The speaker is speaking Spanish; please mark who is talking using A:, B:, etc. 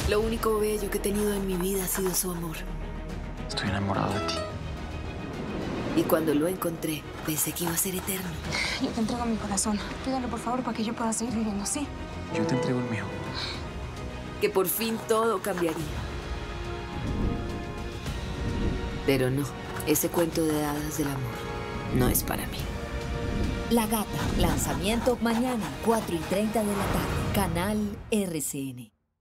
A: Lo único bello que he tenido en mi vida ha sido su amor.
B: Estoy enamorado de ti.
A: Y cuando lo encontré, pensé que iba a ser eterno.
C: Yo te entrego mi corazón. Pídale, por favor, para que yo pueda seguir viviendo, ¿sí?
B: Yo te entrego el mío.
A: Que por fin todo cambiaría. Pero no, ese cuento de hadas del amor no es para mí.
D: La Gata, lanzamiento mañana, 4:30 de la tarde, canal RCN.